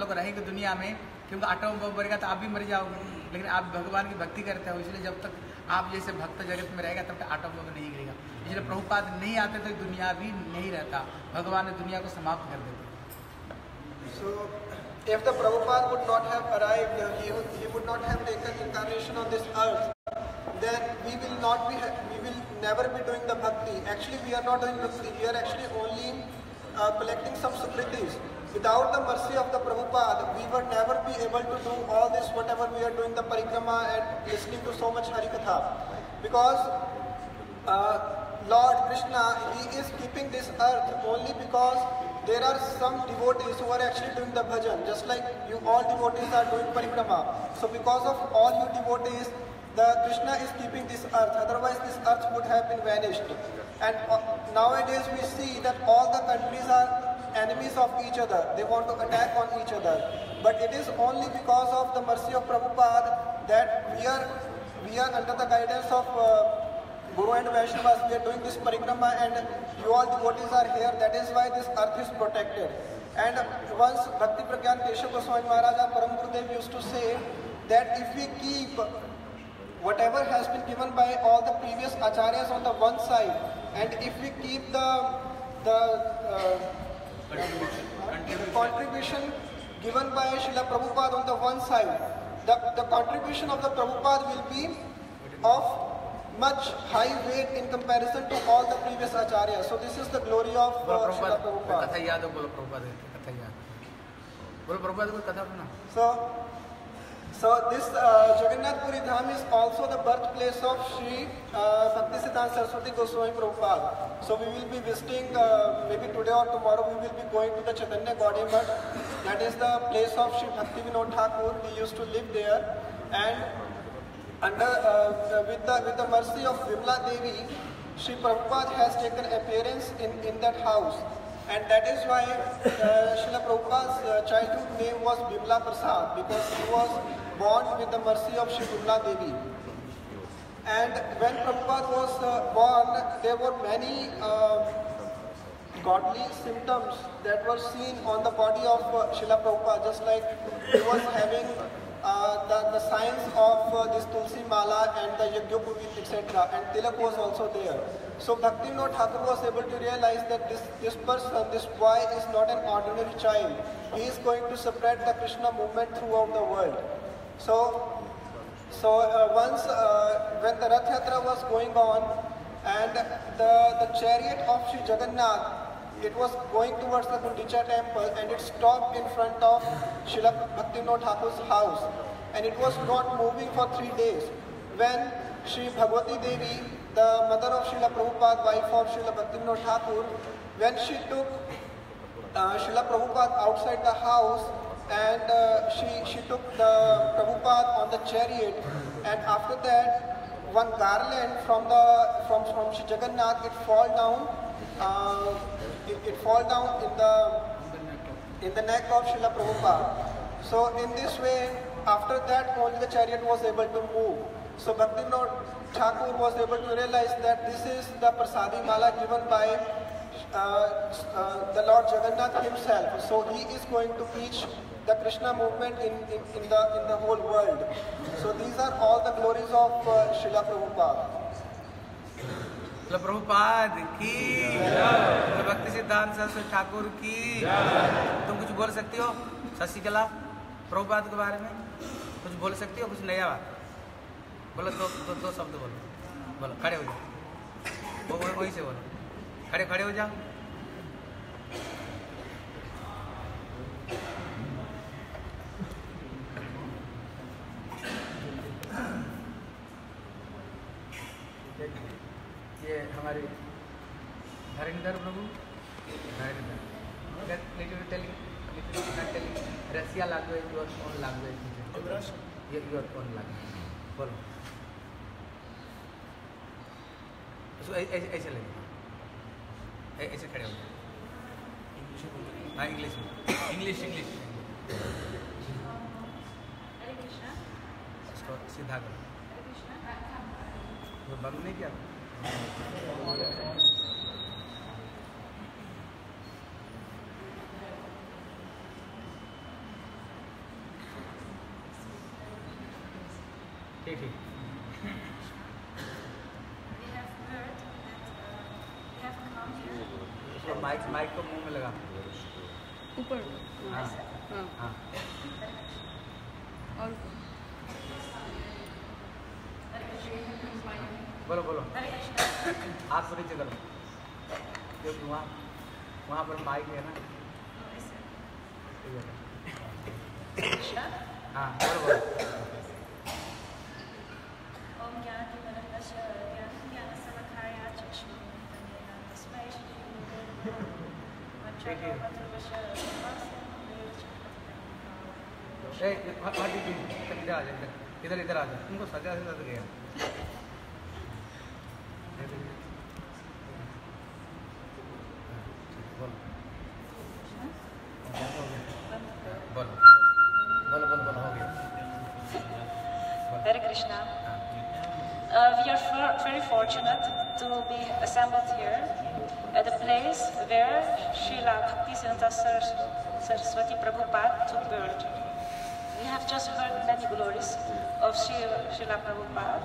लोग रहेंगे दुनिया में, क्योंकि आटम बम मरेगा तो आप भी मर जाओगे, लेकिन आप भगवान की भक्ति करते हो, इसलिए जब तक आप जैसे भक्त जगत में रहेगा तब तक आटम बम नहीं गिरेगा। इसलिए प्रभुपाद नहीं आते तो दुनिया भी नहीं रहता, भगवान ने दुनिया को समाप्त कर देते। So, if the Prabhupada would not have arrived, he would not have taken incarnation on this earth, then we will never be doing the bhakti. Actually, we are not doing bhakti. We are actually only collecting some sukritis. Without the mercy of the Prabhupada, we would never be able to do all this, whatever we are doing, the parikrama and listening to so much Harikatha. Because Lord Krishna, He is keeping this earth only because there are some devotees who are actually doing the bhajan, just like you all devotees are doing parikrama. So because of all you devotees, the Krishna is keeping this earth, otherwise this earth would have been vanished. And nowadays we see that all the countries are enemies of each other, they want to attack on each other. But it is only because of the mercy of Prabhupada that we are under the guidance of Guru and Vaishnavas, we are doing this parikrama and you all devotees are here, that is why this earth is protected. And once Bhakti Pragyan Keshav Goswami Maharaj, Param Gurudev used to say that if we keep whatever has been given by all the previous acharyas on the one side, and if we keep the contribution given by Srila Prabhupada on the one side, the contribution of the Prabhupada will be of much high weight in comparison to all the previous acharyas. So this is the glory of Srila Prabhupada. So this Jagannath Puri Dham is also the birthplace of Sri Bhaktisiddhanta Saraswati Goswami Prabhupada. So we will be visiting, maybe today or tomorrow we will be going to the Chaitanya Gaudiya Math. That is the place of Sri Bhakti Vinod Thakur. He used to live there, and with the mercy of Vimla Devi, Sri Prabhupada has taken appearance in that house. And that is why Srila Prabhupada's childhood name was Bimla Prasad, because he was born with the mercy of Sri Bimla Devi. And when Prabhupada was born, there were many godly symptoms that were seen on the body of Srila Prabhupada, just like he was having the signs of this Tulsi Mala and the Yagyopavit, etc. And Tilak was also there. So Bhaktivinoda Thakur was able to realize that this person, this boy is not an ordinary child. He is going to spread the Krishna movement throughout the world. So once when the Rath Yatra was going on, and the chariot of Sri Jagannath, it was going towards the Gundicha temple, and it stopped in front of Srila Bhaktivinoda Thakur's house, and it was not moving for 3 days. When Sri Bhagwati Devi, the mother of Srila Prabhupada, wife of Srila Bhaktivinoda Thakur, when she took Srila Prabhupada outside the house, and she took the Prabhupada on the chariot, and after that one garland from Sri Jagannath, it fall down. It fall down in the neck of Srila Prabhupada. So in this way, after that only the chariot was able to move. So Bhaktivinoda Thakur was able to realize that this is the Prasadi Mala given by the Lord Jagannath himself. So he is going to preach the Krishna movement in the whole world. So these are all the glories of Srila Prabhupada. Prabhupada की, भक्ति सिद्धांत सरस्वती ठाकुर की। तुम कुछ बोल सकती हो शशिकला प्रभुपाद के बारे में? कुछ बोल सकती हो, कुछ नया बात बोलो? दो शब्द बोलो। खड़े हो जाओ, वो वहीं से बोलो। खड़े हो जाओ। ये हमारे Dharendra Prabhu, Russia language, your own language, your own language बोलो। उसको ऐसे लगे, ऐसे खड़े हो जाओ। हाँ, इंग्लिश में, इंग्लिश उसको सीधा करो, वो बंद नहीं किया। ठीक ठीक। माइक को मुंह में लगा। ऊपर। हाँ हाँ। हाँ। और बोलो बोलो। हाथ को नीचे करो, क्योंकि वहाँ पर माइक है ना। हाँ बोलो बोलो। इधर आ जाए, इधर आ जाए, तुमको सजा से लग गया। Hare Krishna. We are very fortunate to be assembled here at a place where Srila Bhaktisiddhanta Saraswati Prabhupada took birth. We have just heard many glories of Srila Prabhupada.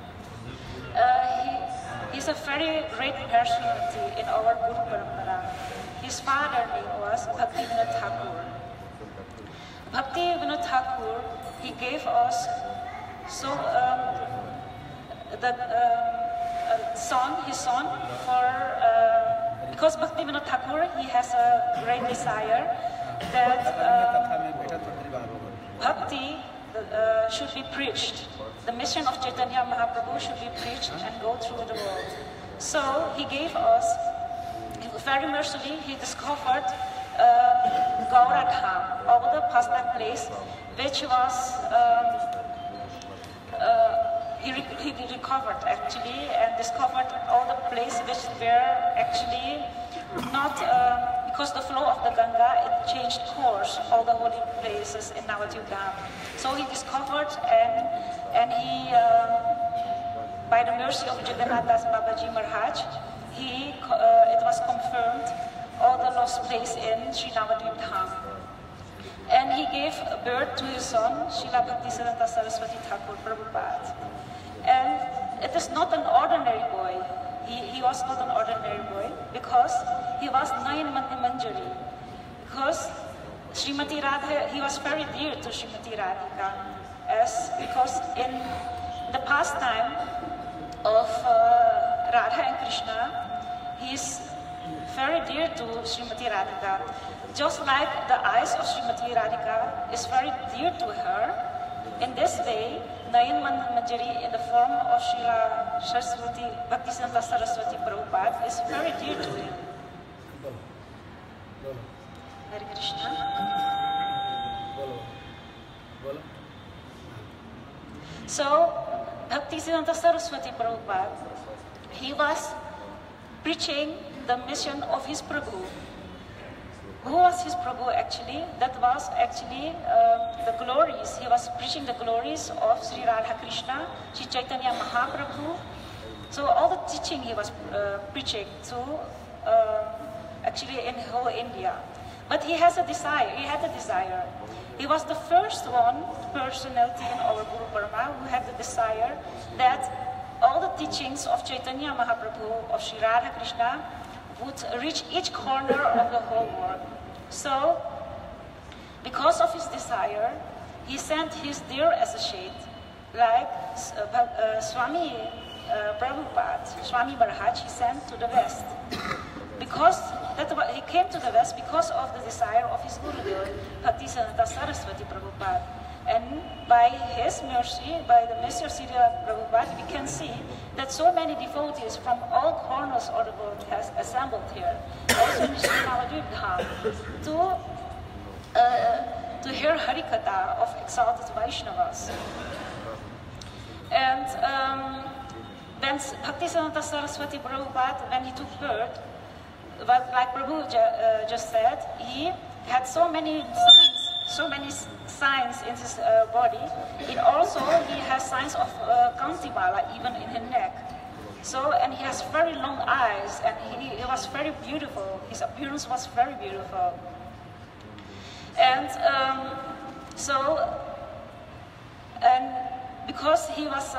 He's a very great personality in our Guru Parampara. His father name was Bhakti Vinod Thakur. Bhakti Vinod Thakur, he gave us his son for, because Bhakti Vinod Thakur, he has a great desire that Bhakti should be preached. The mission of Chaitanya Mahaprabhu should be preached and go through the world. So he gave us, very mercifully, he discovered Gauradham, all the pastime place, which was, he recovered actually and discovered all the places which were actually not, because the flow of the Ganga, it changed course, all the holy places in Navadvip Dham. So he discovered and he, by the mercy of Jagannath Das Babaji Maharaj, it was confirmed all the lost place in Sri Navadvip Dham. And he gave birth to his son, Srila Bhaktisiddhanta Saraswati Thakur Prabhupada. And it is not an ordinary boy. He was not an ordinary boy because he was Nayan Manjari. Because Srimati Radha, he was very dear to Srimati Radhika. Because in the pastime of Radha and Krishna, he is very dear to Srimati Radhika. Just like the eyes of Srimati Radhika is very dear to her, in this way, Nayan Manjari in the form of Srila Saraswati, Bhaktisiddhanta Saraswati Prabhupada is very dear to him. Hare Krishna. So, Bhaktisiddhanta Saraswati Prabhupada, he was preaching the mission of his Prabhu. Who was his Prabhu actually? That was actually the glories. He was preaching the glories of Sri Radha Krishna, Sri Chaitanya Mahaprabhu. So all the teaching he was preaching to actually in whole India. But he has a desire, he had a desire. He was the first personality in our Guru Parama who had the desire that all the teachings of Chaitanya Mahaprabhu, of Sri Radha Krishna, would reach each corner of the whole world. So, because of his desire, he sent his dear associate, like Swami Prabhupada, Swami Maharaj, he sent to the West. Because he came to the West because of the desire of his Gurudev, Bhaktisiddhanta Saraswati Prabhupada. And by his mercy, by the mercy of Srila Prabhupada, we can see that so many devotees from all corners of the world has assembled here, also in Sri Navadvip Dham, to hear Harikatha of exalted Vaishnavas. And when Bhaktisiddhanta Saraswati Prabhupada, when he took birth, like Prabhu just said, he had so many signs in his body. And also he has signs of Kantimala even in his neck. So, and he has very long eyes, and he was very beautiful. His appearance was very beautiful. And because he was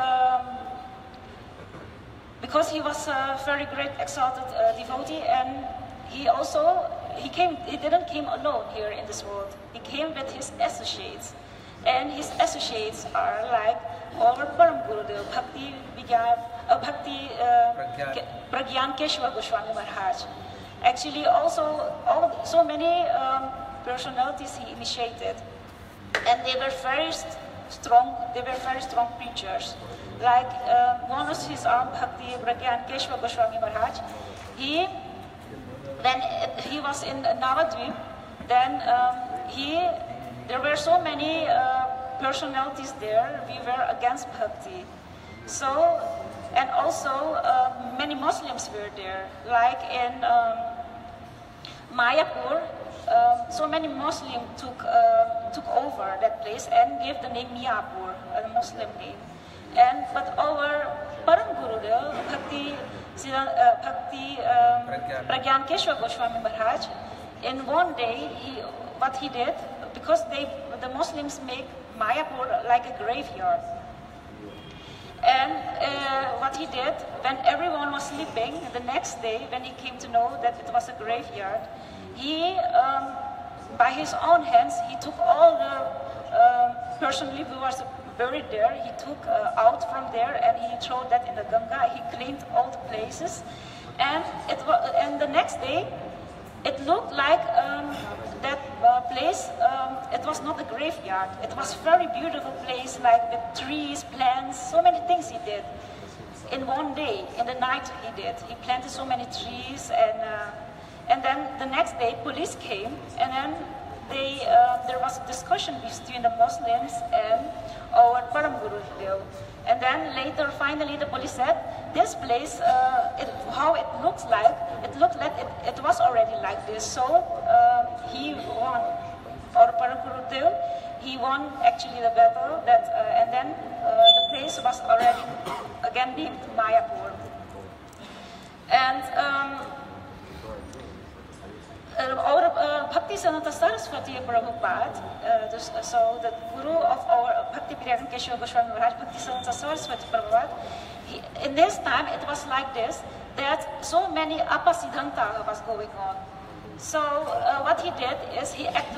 a very great exalted devotee, and he didn't came alone here in this world. He came with his associates, and his associates are like our Param Gurudev, Pragyan Keshava Goswami Maharaj. Actually, also so many personalities he initiated, and they were very strong. They were very strong preachers. Like one of his Bhakti Pragyan Keshava Goswami Maharaj, when he was in Navadvip, then there were so many personalities there. We were against Bhakti. So, and also many Muslims were there. Like in Mayapur, so many Muslims took over that place and gave the name Miyapur, a Muslim name. But our Param Gurudev, Bhakti Pragyan Keshava Goswami Maharaj, in one day, what he did, because the Muslims make Mayapur like a graveyard. And what he did, when everyone was sleeping, the next day, when he came to know that it was a graveyard, he, by his own hands, he took all the personally who was buried there, he took out from there and he threw that in the Ganga. He cleaned all the places, and the next day, it looked like that place. It was not a graveyard. It was a very beautiful place, like with trees, plants, so many things he did. In one day, in the night he did. He planted so many trees, and then the next day police came, and then there was a discussion between the Muslims and our Param Gurudev. And then later, finally, the police said, this place, how it looks like, it was already like this. So he won, our Param Gurudev, he won actually the battle, and then the place was already again named Mayapur. And our Bhaktisiddhanta Saraswati Prabhupada, so the guru of our Bhakti Pragyan Keshava Goswami Maharaj, Bhaktisiddhanta Saraswati Prabhupada, in this time it was like this, that so many Apasiddhanta was going on. So what he did is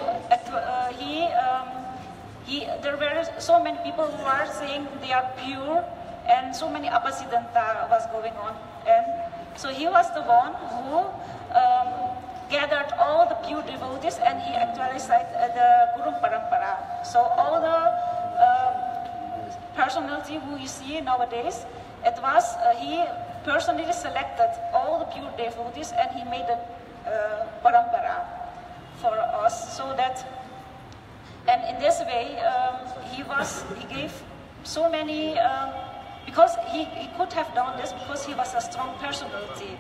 there were so many people who are saying they are pure, and so many Apasiddhanta was going on. And so he was the one who gathered all the pure devotees, and he actualized the Guru Parampara. So all the personality who you see nowadays, it was he personally selected all the pure devotees, and he made the Parampara for us, so that, and in this way he gave so many, because he could have done this because he was a strong personality.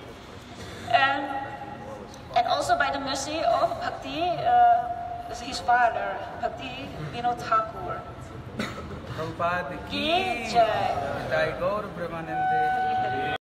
And also by the mercy of Bhakti, his father, Bhakti Vinod Thakur. Prabhupada ki Jai. Jai Gaur Brahmanande.